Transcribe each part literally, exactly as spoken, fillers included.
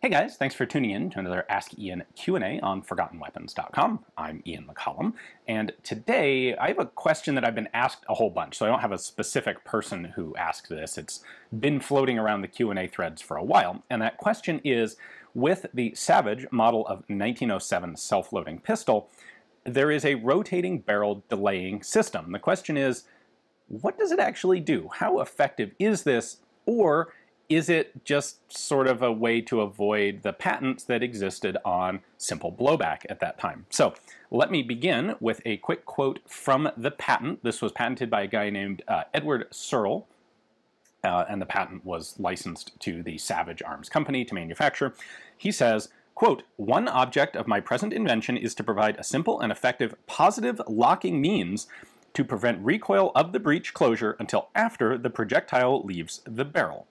Hey guys, thanks for tuning in to another Ask Ian Q and A on forgotten weapons dot com. I'm Ian McCollum, and today I have a question that I've been asked a whole bunch, so I don't have a specific person who asked this. It's been floating around the Q and A threads for a while, and that question is, with the Savage model of nineteen oh seven self-loading pistol, there is a rotating barrel delaying system. The question is, what does it actually do? How effective is this, or is it just sort of a way to avoid the patents that existed on simple blowback at that time? So let me begin with a quick quote from the patent. This was patented by a guy named uh, Elbert Searle, uh, and the patent was licensed to the Savage Arms Company to manufacture. He says, quote, "One object of my present invention is to provide a simple and effective positive locking means to prevent recoil of the breech closure until after the projectile leaves the barrel."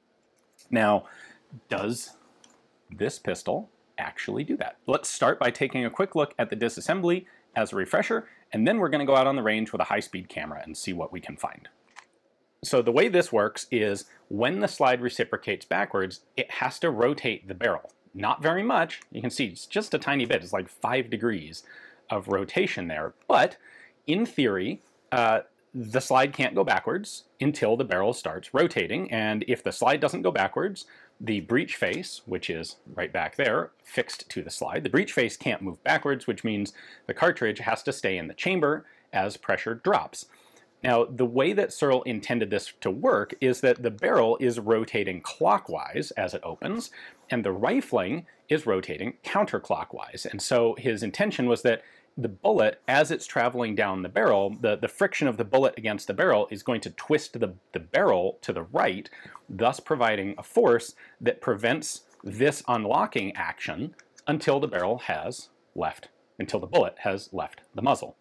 Now, does this pistol actually do that? Let's start by taking a quick look at the disassembly as a refresher, and then we're going to go out on the range with a high-speed camera and see what we can find. So the way this works is when the slide reciprocates backwards, it has to rotate the barrel. Not very much. You can see it's just a tiny bit. It's like five degrees of rotation there. But in theory, uh, the slide can't go backwards until the barrel starts rotating, and if the slide doesn't go backwards, the breech face, which is right back there, fixed to the slide, the breech face can't move backwards, which means the cartridge has to stay in the chamber as pressure drops. Now, the way that Searle intended this to work is that the barrel is rotating clockwise as it opens, and the rifling is rotating counterclockwise. And so his intention was that the bullet, as it's traveling down the barrel, the, the friction of the bullet against the barrel is going to twist the, the barrel to the right, thus providing a force that prevents this unlocking action until the barrel has left, until the bullet has left the muzzle.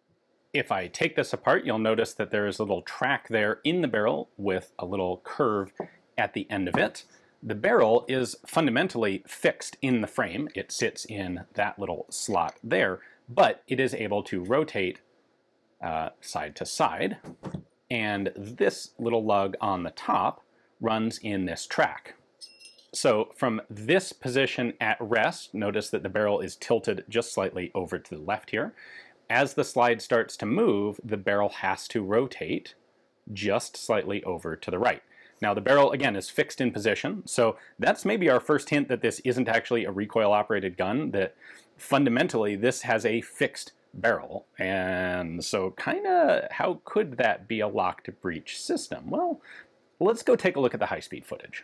If I take this apart, you'll notice that there is a little track there in the barrel with a little curve at the end of it. The barrel is fundamentally fixed in the frame. It sits in that little slot there, but it is able to rotate uh, side to side, and this little lug on the top runs in this track. So from this position at rest, notice that the barrel is tilted just slightly over to the left here. As the slide starts to move, the barrel has to rotate just slightly over to the right. Now the barrel, again, is fixed in position, so that's maybe our first hint that this isn't actually a recoil-operated gun, that fundamentally this has a fixed barrel. And so kind of how could that be a locked breech system? Well, let's go take a look at the high-speed footage.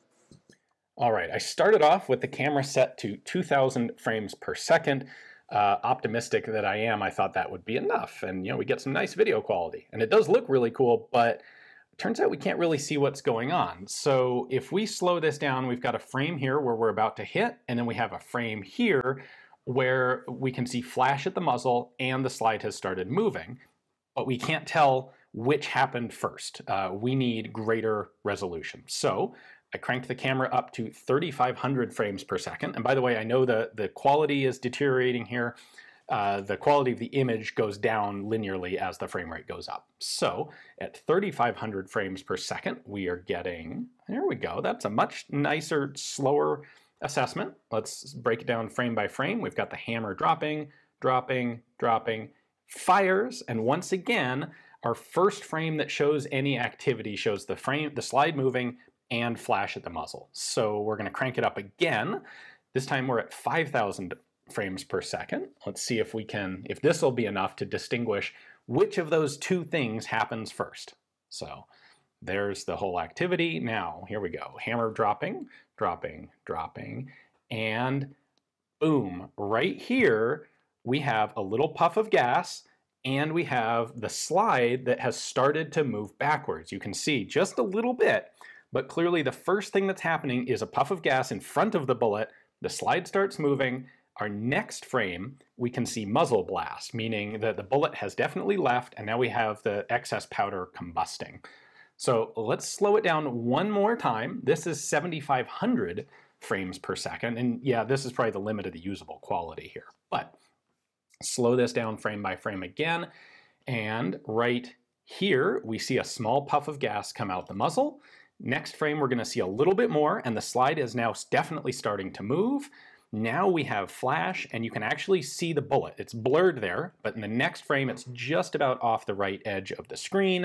All right, I started off with the camera set to two thousand frames per second. Uh, optimistic that I am, I thought that would be enough, and you know, we get some nice video quality. And it does look really cool, but turns out we can't really see what's going on. So if we slow this down, we've got a frame here where we're about to hit, and then we have a frame here where we can see flash at the muzzle and the slide has started moving, but we can't tell which happened first. Uh, we need greater resolution. So I cranked the camera up to thirty-five hundred frames per second. And by the way, I know the, the quality is deteriorating here. Uh, the quality of the image goes down linearly as the frame rate goes up. So at thirty-five hundred frames per second, we are getting, there we go, that's a much nicer, slower assessment. Let's break it down frame by frame. We've got the hammer dropping, dropping, dropping, fires, and once again, our first frame that shows any activity shows the frame, the slide moving, and flash at the muzzle. So we're going to crank it up again. This time we're at five thousand frames per second. Let's see if we can, if this will be enough to distinguish which of those two things happens first. So there's the whole activity. Now, here we go. Hammer dropping, dropping, dropping, and boom. Right here, we have a little puff of gas, and we have the slide that has started to move backwards. You can see just a little bit, but clearly the first thing that's happening is a puff of gas in front of the bullet. The slide starts moving. Our next frame, we can see muzzle blast, meaning that the bullet has definitely left, and now we have the excess powder combusting. So let's slow it down one more time. This is seventy-five hundred frames per second, and yeah, this is probably the limit of the usable quality here. But slow this down frame by frame again, and right here we see a small puff of gas come out the muzzle. Next frame, we're going to see a little bit more, and the slide is now definitely starting to move. Now we have flash, and you can actually see the bullet. It's blurred there, but in the next frame, it's just about off the right edge of the screen.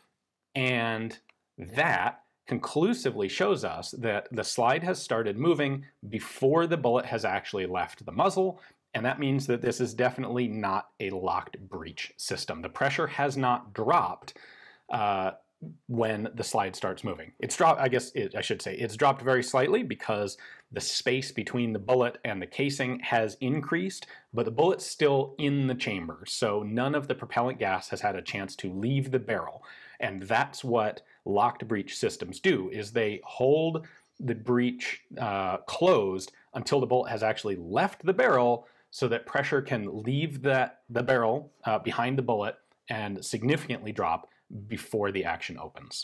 And that conclusively shows us that the slide has started moving before the bullet has actually left the muzzle. And that means that this is definitely not a locked breech system. The pressure has not dropped uh, when the slide starts moving. It's dropped, I guess it, I should say, it's dropped very slightly because the space between the bullet and the casing has increased, but the bullet's still in the chamber. So none of the propellant gas has had a chance to leave the barrel. And that's what locked breech systems do, is they hold the breech uh, closed until the bullet has actually left the barrel so that pressure can leave that, the barrel uh, behind the bullet and significantly drop before the action opens.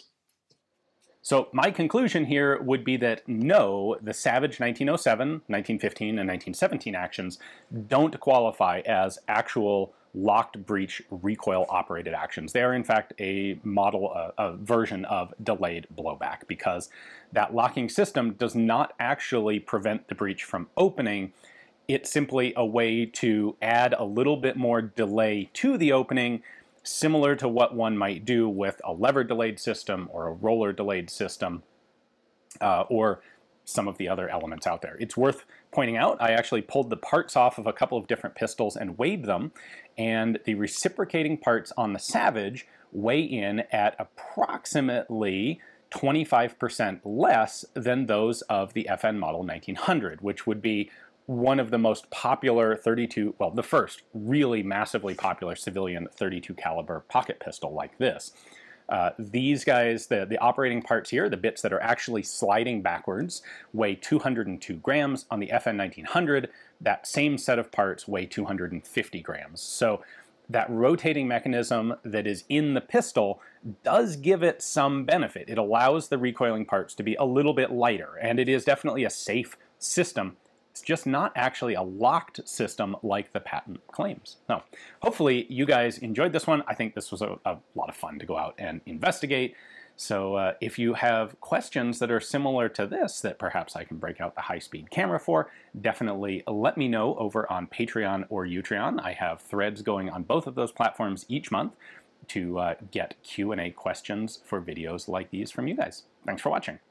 So my conclusion here would be that no, the Savage nineteen oh seven, nineteen fifteen, and nineteen seventeen actions don't qualify as actual locked breech recoil operated actions. They are in fact a model, a, a version of delayed blowback, because that locking system does not actually prevent the breech from opening. It's simply a way to add a little bit more delay to the opening, similar to what one might do with a lever delayed system or a roller delayed system, uh, or some of the other elements out there. It's worth pointing out, I actually pulled the parts off of a couple of different pistols and weighed them, and the reciprocating parts on the Savage weigh in at approximately twenty-five percent less than those of the F N model nineteen hundred, which would be one of the most popular thirty-two, well, the first really massively popular civilian thirty-two caliber pocket pistol like this. Uh, these guys, the, the operating parts here, the bits that are actually sliding backwards, weigh two hundred two grams. On the F N nineteen hundred, that same set of parts weigh two hundred fifty grams. So that rotating mechanism that is in the pistol does give it some benefit. It allows the recoiling parts to be a little bit lighter, and it is definitely a safe system. It's just not actually a locked system like the patent claims. So hopefully you guys enjoyed this one. I think this was a, a lot of fun to go out and investigate. So uh, if you have questions that are similar to this that perhaps I can break out the high-speed camera for, definitely let me know over on Patreon or Utreon. I have threads going on both of those platforms each month to uh, get Q and A questions for videos like these from you guys. Thanks for watching.